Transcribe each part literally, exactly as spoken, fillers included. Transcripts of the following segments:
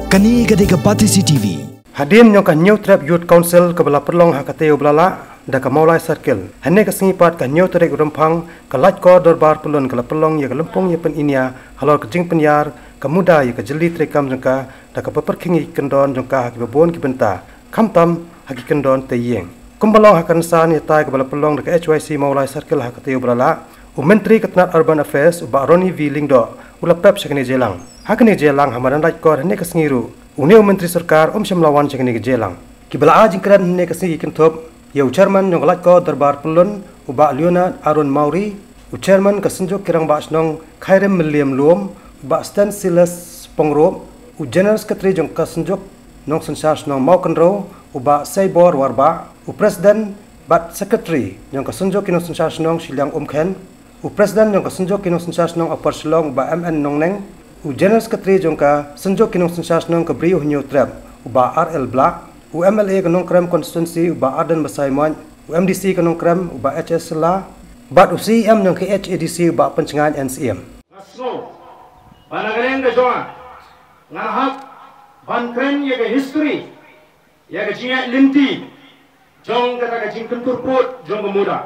Kani gade ke Patisi T V. Hadim nyong ka New Trap Youth Council ke bala perlong hakateo belala da ka Maulai Circle. Hane ka singipat ka New Trek Rempang ka lat ko dorbar pelon ka pelong ya ka lempong ya pen inia halor ka jing penyar ka muda ya ka jeli trekam jengka da ka peperkingi kendon jengka haki babon ki benta. Kamtam haki kendon te yeng. Kumbalong hakan san ya tai ka bala pelong da ka H Y C Maulai Circle hakateo belala. U Menteri Ketenat Urban Affairs u Roni V Lingdo ula pep sakni jelang. Hakni jelang hamaran lat ko hane ka singiru. Uneu Menteri Sarkar Om Syamlawan sakni ke jelang. Kibala ajingkran hane ka singi kentop yau chairman yang lat ko darbar pelon u ba Leonard Arun Mauri u chairman ka senjok kirang ba snong Khairem William Luom u ba Stan Silas Pongrop u general secretary jong ka senjok nong sensar snong Maukenro u ba Saibor Warba u president bat secretary jong ka senjok kinong sensar snong Silang Umkhen u president jong ka senjok kinong sensar snong Apar Selong ba M N Nongneng u general secretary jong ka senjok kinong sensar snong ka Brio New Trap u ba R L Black u M L A kanong krem constituency u ba Arden Basai Moy u M D C kanong krem u ba H S La bat u C M jong ka H A D C u ba pencengahan N C M Nasno banagaling ka joa ngahap ban krem ya ka history ya ka jinga linti jong kata ka jing kentur pot jong ka muda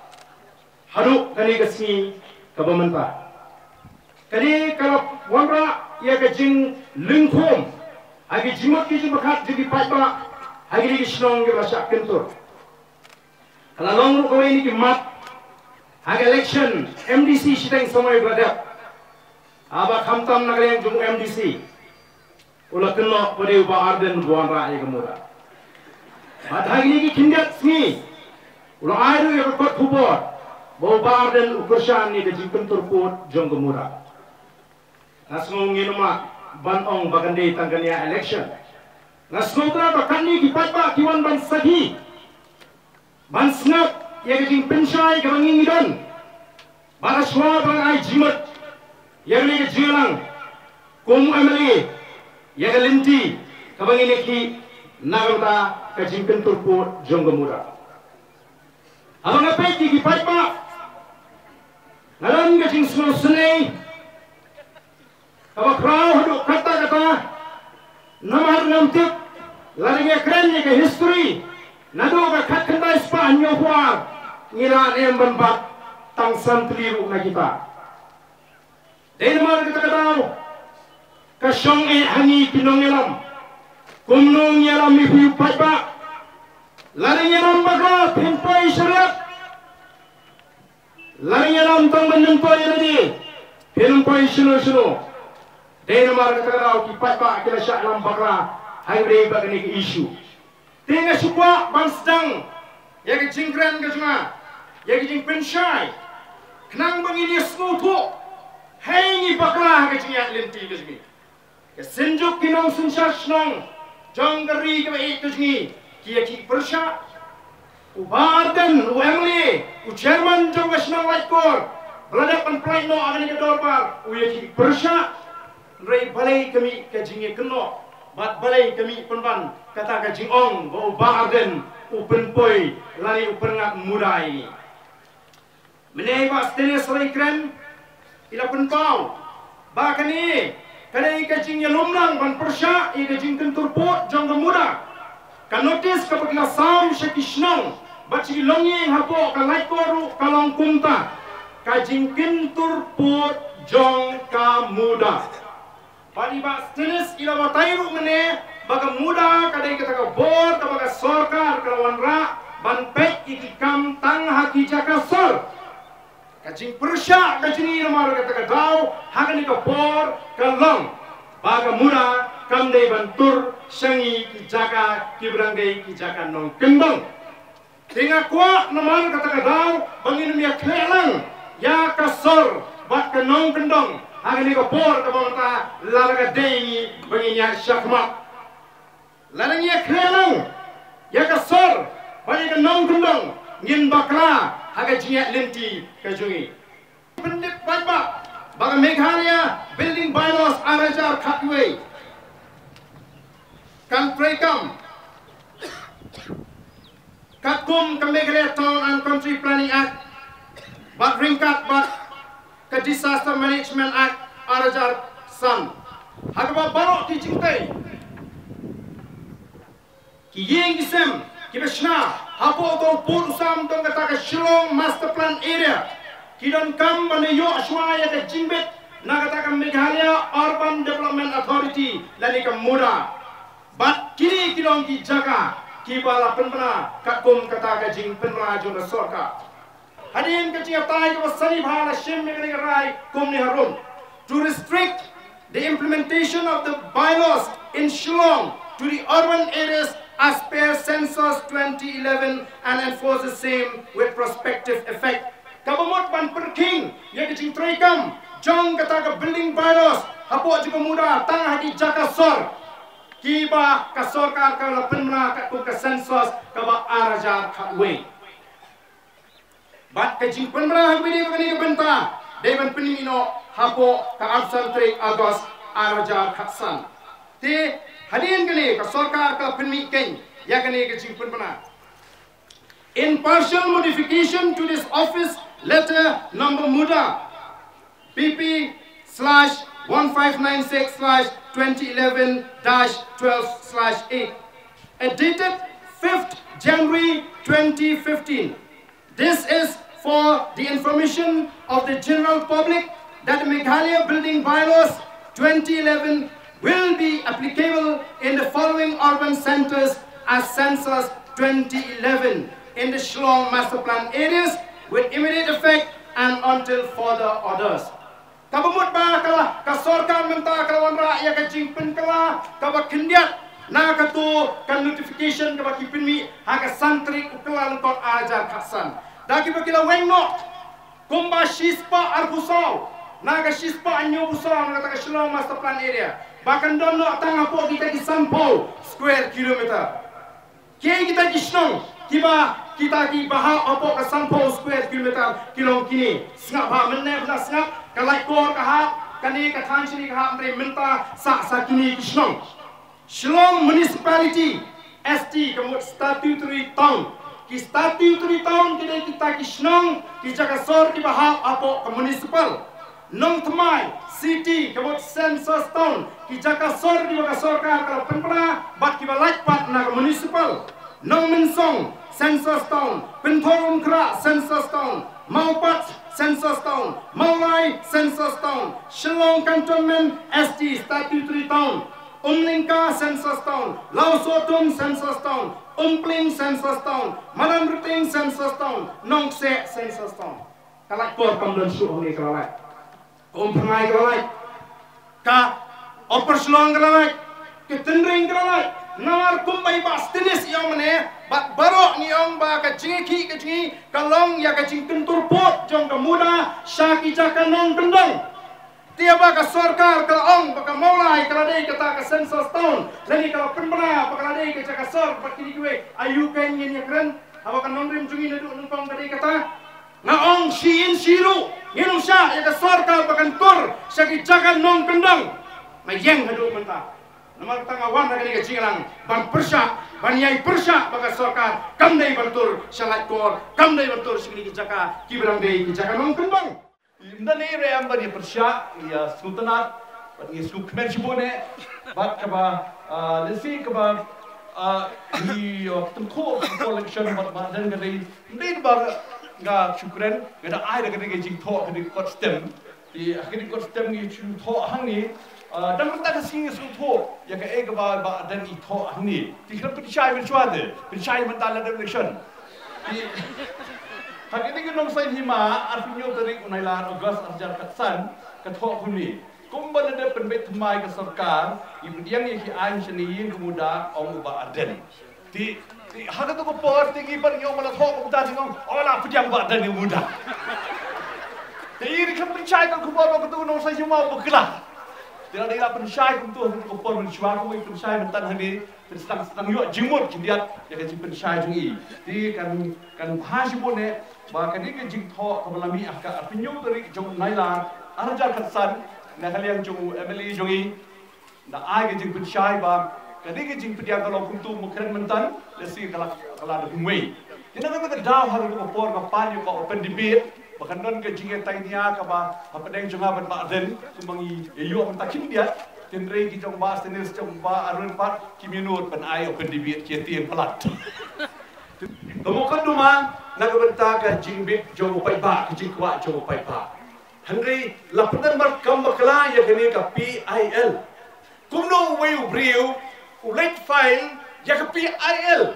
haru kani ka si ka bamanta kani kalau wangra ya ka jing lingkom agi jimot ki jimakat jigi paiba agi di snong ge basa kentur kalau long ko ini ki map agi election M D C siteng samai berada aba khamtam nagaleng jung M D C ula kenno pade uba Arden buanra ya kemuda ad agi ki kindat sni ula airu ya kot kubor bau ba Arden ukursan ni de jing kentur pot jong kemuda nasung nginuma ban ong bagande tangkania election nasnotra to kanni ki patba kiwan ban sahi ban snap ya gajing penshai ka banging idon ban aswa ban ai jimat ya le jilang kum amali ya galinti ka bangin ki nagarta ka jingken turpo jonggamura abang apa ki ki patba ngalan gajing snow snei Kaba krau hidup kata-kata namar namtip lari keren ke history nado ka kat kanda ispa anyo huar ngira em banbat tang santliru na kita denmar kita katao ka syong e hangi kinong elam kumnong elam mi hu paiba lari elam baga pinpoi syariat lari elam tang menempoi lagi pinpoi sino-sino Denmark kata ki patba kila syak lam bakra haire bagani ke isu tenga supwa ban sedang ya ke jingkran ke sunga ya ke jing penshai knang bangini snutu haingi bakra ke jingya lenti ke sungi ke senjuk kinong sunsar snong jonggari ke baik ke sungi kia ki persha u Barden u Emily u chairman jong ke snong laikor berada penplai no agani ke dorbar u ya ki persha Rai balai kami kajingi keno, bat balai kami penban kata kajing ong bau Barden upen poi lari upen ngak mudai. Menai bas tenis rai kren ila penpau. Bakani kadai kajing yalumlang ban persya i kajing kentur pot jong muda. Kan notis kapagla sam syakishnong baci longi hapo kalai koru kalong kumta kajing kentur pot jong ka muda. Bani bas tenis ila watairu mene baga muda kadai kata ka bor ka baga sorkar kalawan ra ban pek ikikam tang haki jaka sor kajing persya kajing ila mar kata ka dau hakani ka bor ka long baga muda kam dei bantur sangi ki jaka kibrangdei ki jaka nong kendong tinga kwa namar kata ka dau bangin mia klelang ya ka sor bat ka nong kendong Agni ko por ka bangta lalaga dengi banginya syakmat lalangnya krelang ya ka sor bagi ka nong kendong ngin bakra haga jinya lenti ka jungi pendek baba baga Meghalaya building bylaws arajar khatway kan prekam kakum ka Meghalaya Town and Country Planning Act bat ringkat bat ke Disaster Management Act arajar san hagaba barok di jingtai ki yeng isem ki besna hapo to pur usam tong kata ka Shillong master plan area ki don kam bane yo ashwa ya ka jingbet na kata ka Meghalaya Urban Development Authority lani ka muda bat kini ki don ki jaga ki bala penbana ka kum kata ka jing penra jo na sorka hadin ka jinga tai ko sani bhala shim me ka rai kum ni harum to restrict the implementation of the bylaws in Shillong to the urban areas as per census twenty eleven and enforce the same with prospective effect. Kabamot ban perking ya kecing traikam jong kata ka building bylaws hapo juga muda tang hadi jaka sor kiba ka sorkar ka lapen na ka ka census ka ba araja khatwe bat kecing penra hagbi ni ka benta devan penimino hapo ka absent trik agos araja khatsan te hadin kene ka sarkar ka penmi ken ya kene ka jing penpana in partial modification to this office letter number muda P P slash one five nine six slash twenty eleven dash twelve slash eight dated fifth January twenty fifteen. This is for the information of the general public that the Meghalaya Building Bylaws twenty eleven will be applicable in the following urban centers as census twenty eleven in the Shillong master plan areas with immediate effect and until further orders. Kabamut ba kala ka sorkar menta kalawan rakyat ka jingpen kala ka ba kendiat na ka tu kan notification ka ba kipinmi ha ka santri uklan tot ajar khasan daki ba kila wengno kumba shispa arbusau naga shispa anyo busau naga ka Shillong master plan area bahkan dono tang apo kita di Sampau square kilometer ke kita di Shillong kiba kita di bahau apo ka Sampau square kilometer kilong kini sngap ba menne bla sngap ka lai kor ka ha kani ka than chini ka ha mre minta sa sa kini di Shillong Shillong municipality S T kemut statutory town ki statutory town kini kita di Shillong ki jaga sor di bahau apo ka municipal nong temai city kebut census town ki jaka sor di baka sorkar kalau penpera bat ki balai pat na municipal nong mensong census town pentorum kra census town maupat census town maulai census town Shillong cantonment S T statutory town umlingka census town lausotum census town umpling census town malamruting census town nongse census town kalak kor kamdan suh ni kalak Umpangai keralai, ka oper Shillong keralai, ke tendring keralai, nawar kumbai bas tenis yang mana, bat barok ni yang ba ka jingi ke jingi, kalong ya ka jing kentur pot jong ka muda, syaki jaka nong kendang. Tiaba ka sorkar kalong baka maulai kaladai kata ka census town, lagi kalau penbena baka ladai ka jaka sor bak kini gue ayu kan yen ya keren, apa kan nong rim jungi neduk numpang kadai kata. Ngaong siin siru nginum sya ya ka sorkar bakan tur syaki jagan nong kendang mayeng hadu menta namar tangawan kani ka jingalang ban persya ban yai persya baka sorkar kam dai bantur syalat kor kam dai bantur syaki jaka kibrang dai jaka nong kendang indani re amba di persya ya sultanat bat ni su kmer chibone bat ka ba lesi ka ba di tengko collection bat badan ka dai ndai ba nga syukran ngada ai da kene jing tho kene kot stem di kene kot stem ni chu tho hang ni dam ta ka sing su tho ya ka e ga ba ba dan i tho hang ni ti kan pi chai min chwa de pi chai man ta la election di ha kene ke nom sai hima ar pinyo tari unai la august arjar katsan ka tho kun ni kumbal de pen bet mai ka sarkar i yang ye ki an chani yin kemuda ong ba aden di Haka tu kopor tinggi par nyong malah thok muda singong olah pediam buat dan muda. Jadi kan pencai kan kopor waktu tu nong saya cuma berkelah. Tidak ada pencai kan tu kopor mencua kau itu pencai mentan hari sedang sedang yuk jimut kindiat ya kan pencai jungi. Jadi kan kan bahasa pun eh bahkan ini kan jing thok kebalami akak pinjau dari jong nailan arajar katsan nak kalian jong Emily jungi nak ai kan jing pencai bang. Kadi ke jing pediang kalau kuntu mukren mentan lesi kalau kalau ada kumai. Kita kan kita dah hari tu kopor kapan yuk open debate bahkan non ke jing tainia kaba apa deng junga ban ba den sumangi yo mentak kim dia Henry kijong ba stenis jong ba arun pat kiminut pan ayo pendibit kietian pelat. Kemukan duma nagabenta ka jingbit jong pai ba kijikwa jong pai ba. Henry laputan berkam bakla ya kini ka P I L. Kumno wayu briu ulit file ya ka P I L.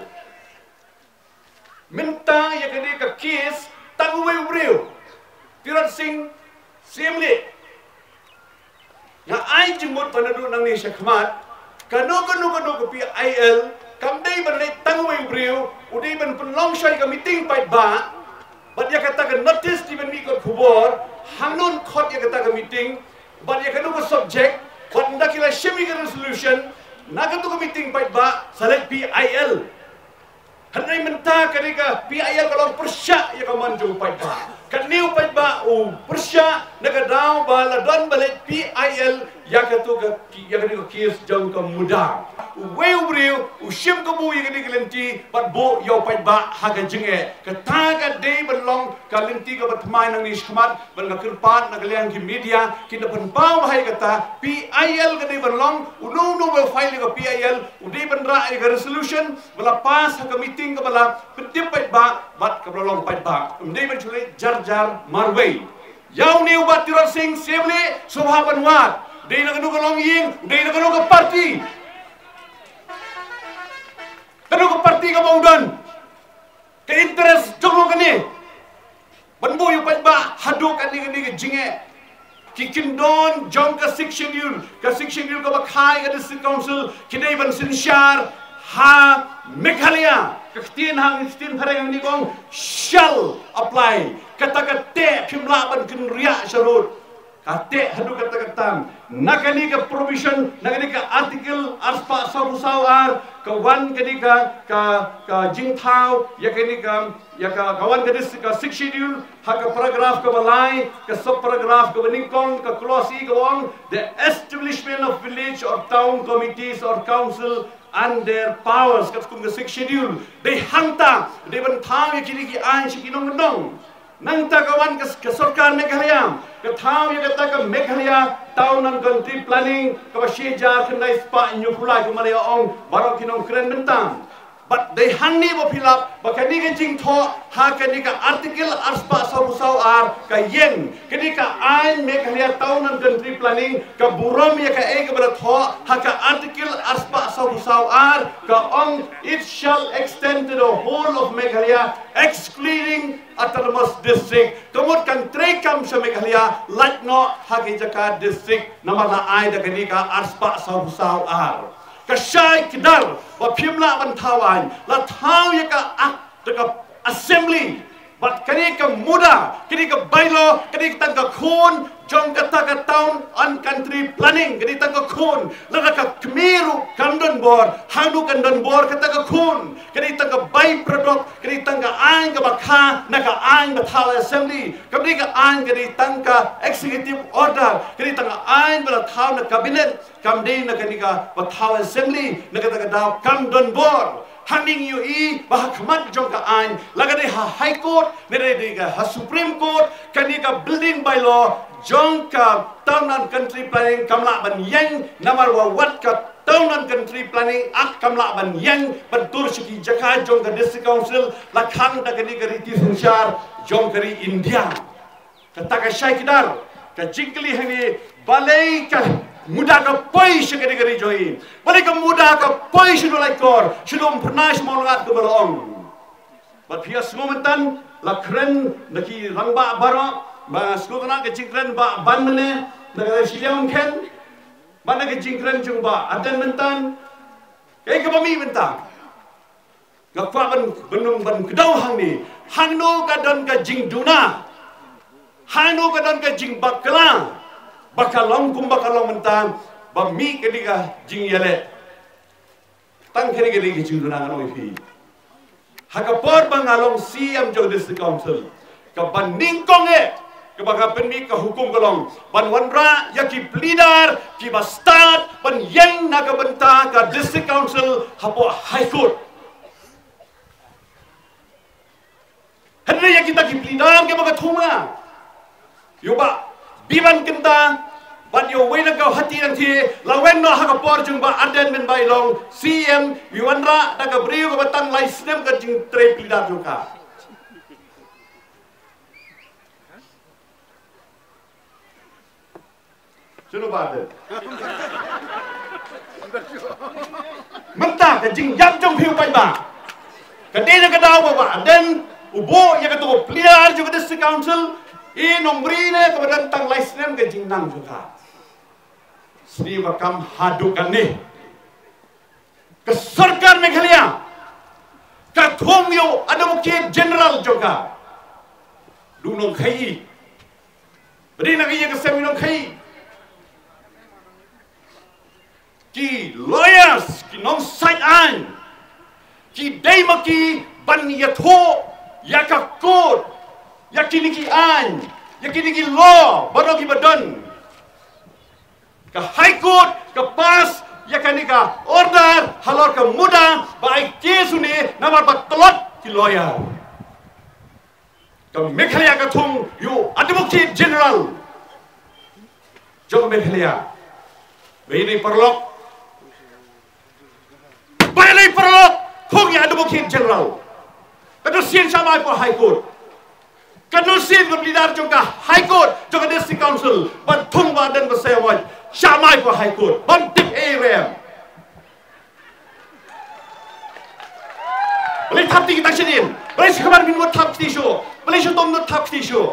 Minta ya kini ka case tangu wayu briu. Tirat sing simli. Nga ay jimut panadu nang ni syakmat kano kano kano ke P I L kam dai ban lei tangwai briu udai ban penlong syai ka meeting pai ba bat ya kata ka notice di ban mi ko khubor hanun khot ya kata ka meeting bat ya kanu ko subject bat nda kila shimi ka resolution naga tu ka meeting pai ba select P I L hanai menta ka ni ka P I L kalau persya ya ka manju pai ba kaniu pai ba u persya nagadau ba ladon balik P I L ya katu ka ya kani ko kies jong ka muda weu briu u shim ko bu ya kani kelenti bat bo yo pai ba ha ka jinge ka ta ka dei belong ka lenti ka bat mai nang ni shmat bal ka kirpat na kalian ki media ki da ban ba hai kata P I L ka dei belong u no no ba file ka P I L u dei ban ra ka resolution bala pas ha ka meeting ka bala pedip pai ba bat ka belong pai ba um dei ban chule jar jar marway yau ni ubat tirar sing semle subhaban wat dei na kanu kalong ying dei na kanu ka party kanu ka party ka maudan ka interest jogo kani banbu yu pat ba hadu kani kani ka jinge kikin don jong ka section yul ka section yul ka bakhai ka district council kidai ban sinshar ha Meghalaya kaktin hang istin harang ni kong shall apply kata kate kimla ban kin ria sharut kate hadu kata katam nakani ka provision nakani ka article arspa sabusau ar ka wan kani ka ka ka jingthau ya kani ka ya ka kawan ka dis ka six schedule ha ka paragraph ka balai ka sub paragraph ka baningkong ka clause ka wong the establishment of village or town committees or council and their powers kat kum six schedule they hanta they ban thang ye kini ki ain shi kinong nong nang ta kawan ka sarkar Meghalaya ka thang ye kata ka Meghalaya town and country planning ka ba sheja khnai spa nyu phulai ka malaya ong barok kinong kren bentang but they hanni bo philap ba kani ka jing tho ha kani ka article arspa sabusau ar ka yen kani ka ain Meghalaya town and country planning ka burom ye ka ek bra tho ha ka article arspa sabusau ar ka ong it shall extend to the whole of Meghalaya excluding autonomous district kamut kan tre kam sa Meghalaya like no ha ki jaka district namar na ai da kani ka arspa sabusau ar Kasyai kidar wa pimla ban tawan la thau ya ka ak ka assembly but kani ka muda kani ka bailo kani ka tang ka khon jong ka ta ka town on country planning kani tang ka khon la ka kmiru kandon bor hanu kandon bor ka ta ka khon kani tang ka by product kani tang ka ang ka bakha na ka ang ba thau assembly kani ka ang kani tang ka executive order kani tang ka ang ba thau na cabinet kam dei na kani ka ba thau assembly na ka ta ka daw kam don bor Handing you i bahakmat jong ka ain lagade ha high court nere diga ha supreme court kani ka building by law jong ka town and country planning kamla ban yang namar wa wat ka town and country planning ak kamla ban yang bantur siki jaka jong ka district council la khang ta kani ka riti sunshar jong kari India kata ka shaikidar ka jingli hani balai ka muda ka poi shikari gari join balik ka muda ka poi shido like kor shidom pernah mongat ke balong but pias momentan la kren naki rangba baro ba skutana ke jingkren ba ban mene na shiliam ken ba na ke jingkren jung ba adan mentan ke ka bami mentan ga kwa ban benung ban kedau hang ni hang no ka don ka jing duna hang no ka don ka jing bakla bakalong kum bakalong mentang bami kediga jing yale tang kedi kedi jing duna ngalong ipi hakapor bangalong siam jo district council ka banding kong e ka baka penmi ka hukum kalong ban wanra ya ki pleader ki bastard ban yang na ka benta ka district council hapo high court hadre ya kita ki pleader ke baka thuma yo ba biban kenta ban yo wei na kau hati nang thi lawen no ha ka por jung ba aden men bai long C M yuanra da ka brio ka batang lai snem ka jing tre pidar jo ka Suno ba de Mantap ka jing yam jong phiu bai ba ka de na ka daw ba ba den ubo ya ka to pidar jo ka district council i nombri ne ka badan tang lai snem ka jing nang jo ka Sri Wakam hadukan ni ke sarkar Meghalaya ke thomyo advocate general juga dunong khai beri nak iya ke seminong khai ki lawyers ki nong side an ki daimaki ban yatho yakakot yakini ki an yakini ki law baru ki badan ke High Court, ke PAS, ya kan ika order, halor ke muda, baik kes ini, nama bertelot ki lawyer. Ke Meghalaya ke thung, you advocate general. Jom Meghalaya, ini perlok, balik perlok, thung ya advocate general. Kedua sian sama ipo High Court. Kedua sian ke lidar juga High Court, juga District Council, berthung badan bersewaj. Syamai ko High Court, bantik A W M. Boleh tap kita sinin, boleh sekamar minum tap tisu, boleh setom tap tisu.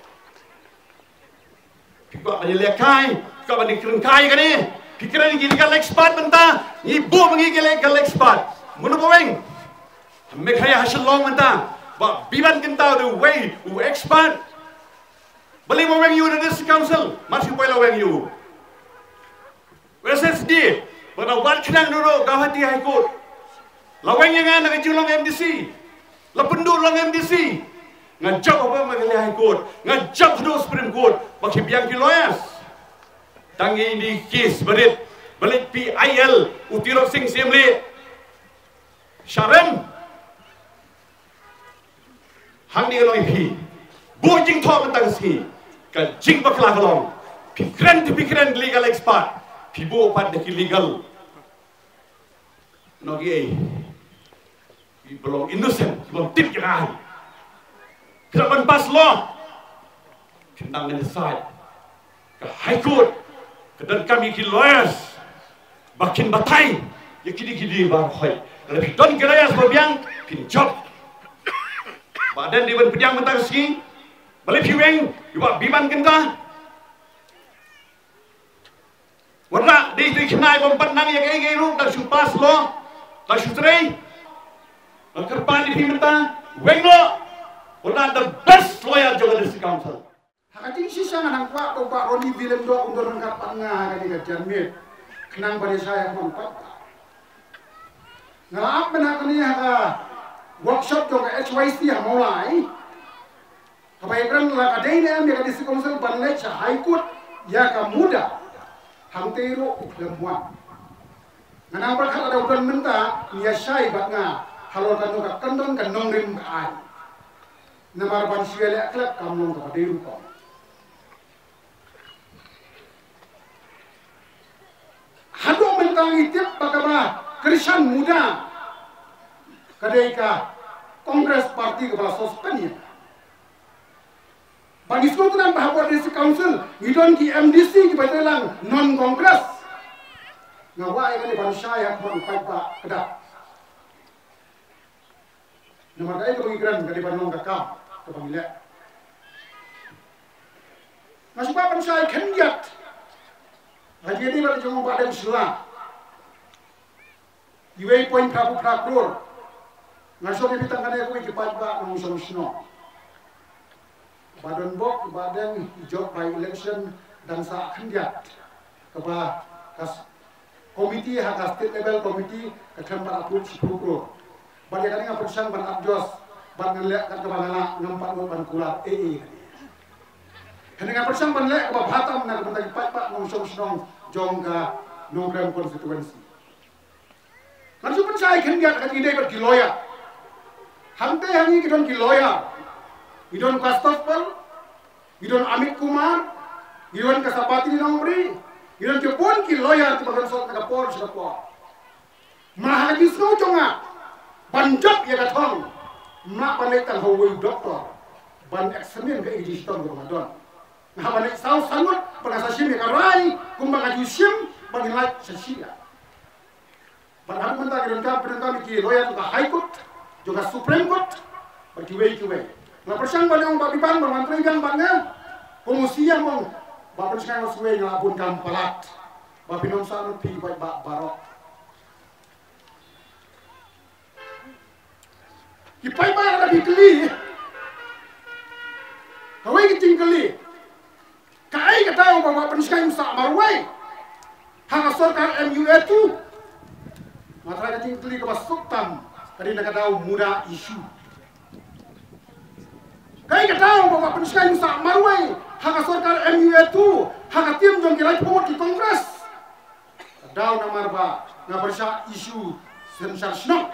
Kau ada lekai, kau ada kerengkai kan ni? Pikiran ini legal expert benda, ibu mengi legal expert. Mana bawang? Meghalaya hasil long benda, bah biban kita the way, u expert. Boleh bawang you the District Council, masih boleh bawang you. S S D, pada wat kenang dulu kau hati High Court. Lawang yang ana kecil long M D C, lapendu long M D C, ngajak apa Meghalaya High Court, ngajak dulu Supreme Court, bagi biang ki lawyers. Tangi ini kes berit, belit P I L, utirok sing semle, Sharon, hang di kalong ipi, bojing thok tentang si, kajing bakla kalong, pikiran pikiran legal expert. Pibo opat deki legal. Nogi, he belong innocent, he belong tip jangan. Kenapa pas law? Kendang decide. Ke High Court, kedan kami ki lawyers, bakin batai, ya kini kini bar hoi. Kalau don ki lawyers berbiang, pin job. Badan di ban pedang mentang ski, balik piweng, iba biman kenta. Warna di itu kenai bompat nang yang gay lu dah supas lo, dah sutrai, dah kerpan di pimenta, weng lo, warna the best lawyer juga di council. Hakating sisa nga nang kwa o pa Ronnie Willem do akong dorong kapan nga kani ka Janmit, kenang ba saya mampat. Ngalaap man ako niya ka workshop do ka H Y C ha mulai. Kapayran la ka day na mi ka di council banlay sa High Court ya ka muda. Hangtero uklemuan. Nganang berkat ada udan menta, niya syai bat nga, halor kanu ka kandon ka nongrim ka ay. Namar ban siwele aklap kamlong ka padiru ko. Hado mentang itip bakaba Krishan muda. Kadai ka Kongres Parti ka suspend. Bagi sekolah bahwa District Council, ngidon ki M D C ki batelang non Kongres. Ngawai kan ban saya kon pa kedak. Nama dai ko ngigran ka di ban non kakam ka pamilya. Masuk ban saya kenjat. Haji ini bar jong ba dem sila. Iwei point prabu prakur. Ngaso ni bitang kana ko ki pa nong solution. Badan bok, badan job by election dan sa kendiat kepada kas komiti hak state level komiti kekan bar approve sepuluh. Bagi kali ngapun sang ban abjos ban ngelek kat kebangana ngempat ban kulat E E. Kali ngapun sang ban lek kepada Batam nak kepada pat pat nong song song jong ka nogram konstituensi. Langsung pun saya kendiat kat ide ber kiloya. Hante hangi kidon kiloya. Idon Kastofal, Idon Amit Kumar, Iwan kasapati ni nombri, iwan ke pon ki lawyer ti bagan sot naga por sa por. Mahal di snow jonga, banjak ya katong, mak panik tang hawi doktor, ban eksamen ke iji stong Ramadan. Nah panik saus sangut, pengasasim ya karai, kumbang ajusim, bangilat sesia. Ban aku mentah kiran kami kiran kami ki lawyer juga High Court, juga Supreme Court, bagi way kiway. Nah persang banyak babi ban, bermantri yang banyak, komusia mong. Bapak sekarang sesuai ngelabun kampalat, bapak nom sana pi baik bak barok. Kipai bayar ada bikeli, kawai kiting keli, kai kata orang bapak sekarang sak marwai, hang sorkan M U A tu, matra kiting keli kepas sultan, kadang kata muda isu. Kai kata orang bapak sekarang sak marwai. Hak sorkar M U A tu, hak tim jom kilai pomot di Kongres. Daw na marba, na bersya isu sensar snok.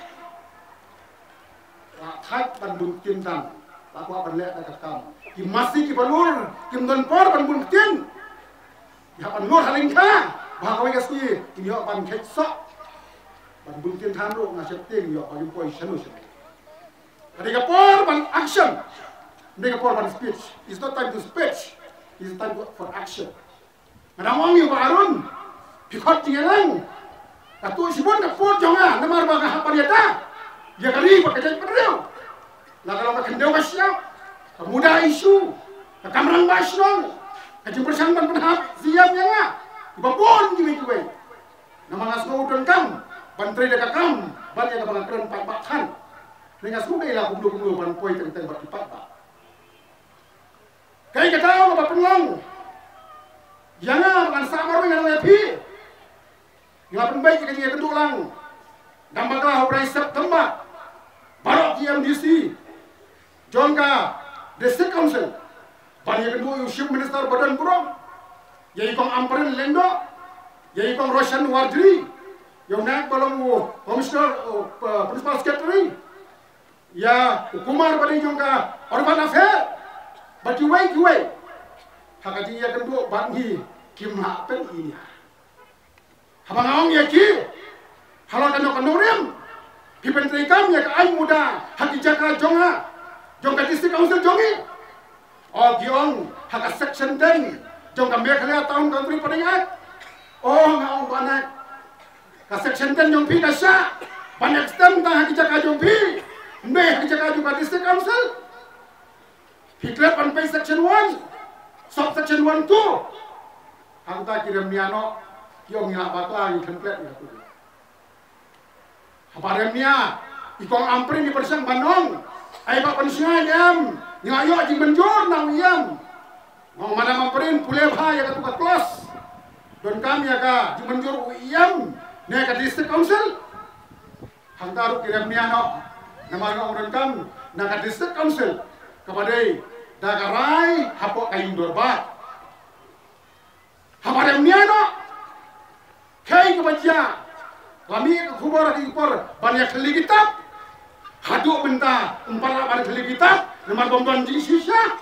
Thak ban bun tim tan, aku akan lihat dekat kamu. Kim masih ki balur, kim don por ban bun tim. Ya ban nur haling ka, bahawai kasih, kim yo ban kek sok. Ban bun tim tan ro ngasih tim yo ban poi senu senu. Ketika por ban action, mereka por ban speech. It's not time to speech. It's time for action. Ngadamong yung Arun, pikot tingalang. Katu sibon na po jonga, namar ba kahapon yata. Ya kali pakajay padrew. Lakalang makandew ka siya. Kamuda isu, kakamrang basyong. Kajimpursan ban panhap siyam niya nga. Ibabon yung ituwe. Na mga sumudon kam, bantray na kakam, banya ka mga kran pagbakan. Nga sumudon ila kumlo-kumlo ban poy tentang bakipat ba. Kaya kita tahu apa penlang, jangan bukan sama orang yang lebih, yang apa baik kita dia kedua lang, dampaklah operasi September, baru G M D C, jongka District Council, banyak kedua Chief Minister Badan Burung, yaitu kong Amperin Lendo, yaitu kong Roshan Wardri, yang naik kolom Komisioner Principal Secretary, ya hukumar pada jongka Orban Affair. Bagi way way, hakati ya kedua bangi kimha pen ini. Habang awang ya ki, halau kano kanurem, pipentri kam ya ka ay muda, haki jaka jonga, jongka District Council jongi. Oh giong haka section ten, jongka mekhala tahun country paningat. Oh ngaong banak, ka section ten jong pi kasya, banak stem ta haki jaka jong pi, mbe haki jaka juga District Council. Hiklat on page section one, subsection one two. Ang ta kirim niano, yung nga batla yung template niya. Haparem niya, ikong ampre ni persang banong, ay papansiyan yam, ngayo di menjor nang yam. Ngong mana mamperin puleh ba ya katuka kelas. Don kami ya ka di menjor yam, ne ka District Council. Hang taruh kirim niano, nama orang kam, na ka District Council. Kepada dagarai hapok kayung dorbat. Hapadem niano, kay kebaca, kami kubur di kupur banyak kali kitab, haduk benta empat banyak kali kitab, nomor bomban di sisa.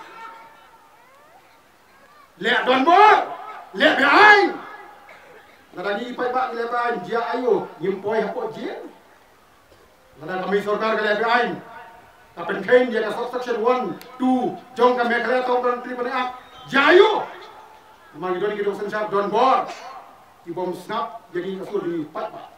Lihat don bor, lihat beain. Nadani ipai bak lihat beain, dia ayo yimpoi hapok jin. Nadani kami sorkar lihat beain. Kapan kain dia kasih section one, two, jong kami kalian tahu kan tri pada jayu. Memang itu ni kita usaha sharp don bor, ibom snap jadi kasur di pat pak.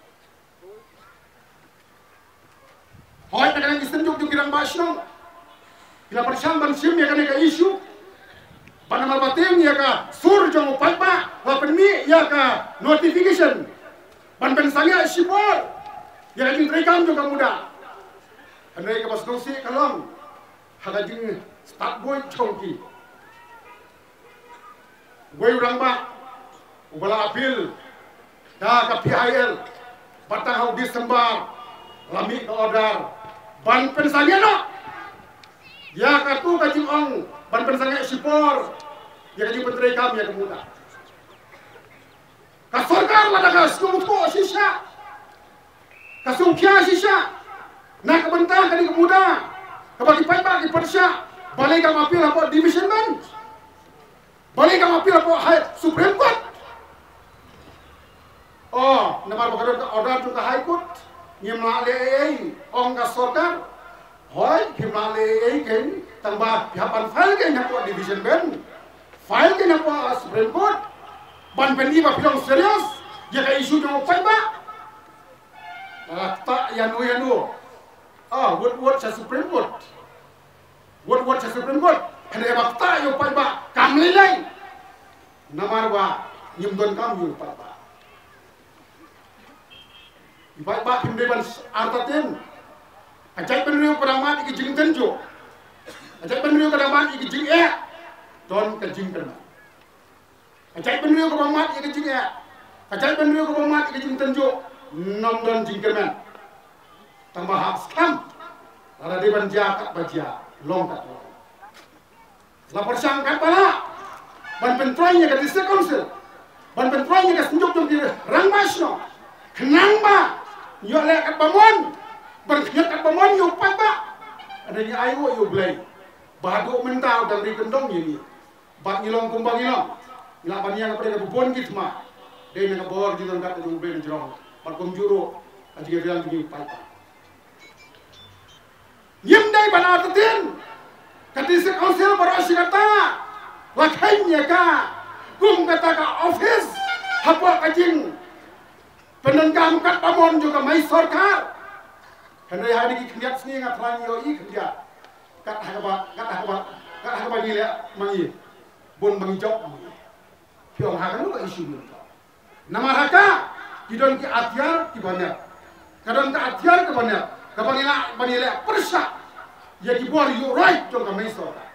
Hoi tak kena kisah juk juk kirang basnong, bila persang ban sim ya kena ke isu, banamal batim ya ka sur jong pat pak, lapan mi ya ka notification, ban pensangnya sipor, ya kena rekam juga muda. Andai ke pasang si kalong, hagajing start boy chongki. Boy urang ba, ubala apil, dah ke P I L, batang hau Desember, lami ke order, ban pensangnya no, ya katu kajing ong, ban pensangnya sipor, ya kajing penteri kami ya kemuda. Kasorkar lah dah kasungko sisa, kasungkia sisa. Nak kebentang kali kemuda, kebagi paipak di Persya, balik ke mapil apa division bench. Balik kang appeal ko High Supreme Court. Oh, namar bakal order tu ke High Court. Nyemla le ong ka sorkar. Hoi himla le ken tangba pihapan file ke nyako division ben. File ke nyako Supreme Court. Ban pendi ba pilong serius. Jaga isu yang apa ba? Tak yang nu yang nu. Ah, what what sa Supreme Court. What what sa Supreme Court. Ada ba tak yang apa ba? Kamli lai. Namar ba nyimdon kam yu apa ba? Ibai ba himde ban artatin. Ajai penriu padang mat iki jing tenjo. Ajai penriu padang mat iki jing e. Don ke jing kan. Ajai penriu padang mat iki jing e. Ajai penriu padang mat iki jing tenjo. Nom don jing kan. Tambah hak skam. Ada di ban jakat bajia longkat. Lapor sangkat bala. Ban pentrainya ke district council. Ban pentrainya ke senjuk jong di Rangmasno. Kenang ba? Yo lek kat bamon. Berkhiat kat bamon yo pat ba. Adanya ayo yo blai. Badu mentau dan ri kendong ini. Bat ngilong kumbang ngilong. Ila baniang pada bubon git ma. Dei na bor di don kat du blai jrong. Bat kum juro. Ajige riang gi pat. Yem dai bana tatin. Kadis council barasi kata. Wakainya ka. Kum kata ka office. Hapa kajing. Penenggang kat pamon juga mai sorkar. Henry hari ki khiat sni ngat rang yo i khiat. Kat hakaba kat hakaba kat hakaba ni le mangi. Bon mangi jok mangi. Piong hakan lu isu ni. Nama haka kidon ki atyar ki banyak. Kadon ka atyar ke banyak. Ka banila banila persa. Ya ki bor you right jong ka mai sorkar.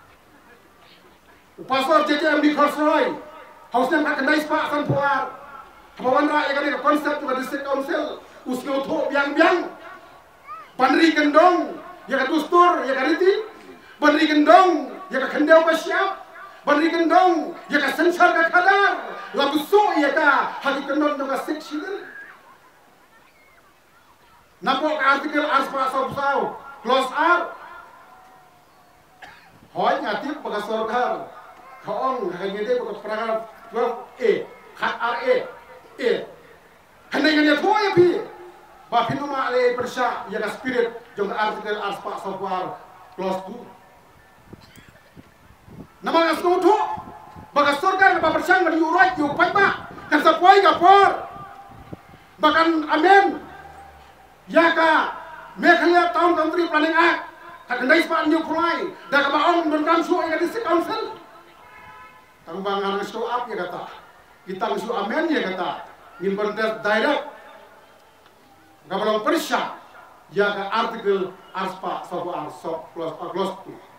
Upasor J J M di Khosroy. Hausnya kat kendai spa san puar. Kawan rakyat kan konsep juga district council usno tho biang-biang bandri kendong ya ka dustur ya ka riti bandri kendong ya ka khendeu ka siap bandri kendong ya ka sensor ka kadar lagu so ya ka hati kendong juga section napok artikel aspa sabsau close up hoy ngatip pakai sorkar kaong kagede pakai paragraf twelve A khat R A eh, hendak yang tua ya pi, bapin nama ale persa ya spirit jong artikel aspa software close tu. Nama asno tu, bagas sorkar ba persang dari urat yo pai ba, kan sapoi gapor. Bahkan amen. Ya ka, mekhalia town country planning act, hakandai spa new pulai, dah ka baong don kam su ya district council. Tang bangan show up ya kata. Kita musuh amen ya kata ngin direct gabalong persya ya ka artikel aspa sabu arsok plus plus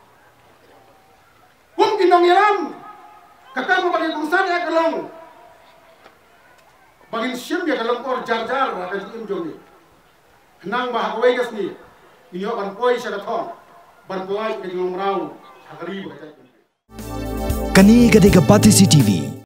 pun kinong yaram kata mo bagi kursan ya kalong bagin sim ya kalong kor jar jar ka jim jongi nang bah kawai gas ni inyo ban poi sa kathon ban poi ke jong rau hakari ba Kani gadega Patisi T V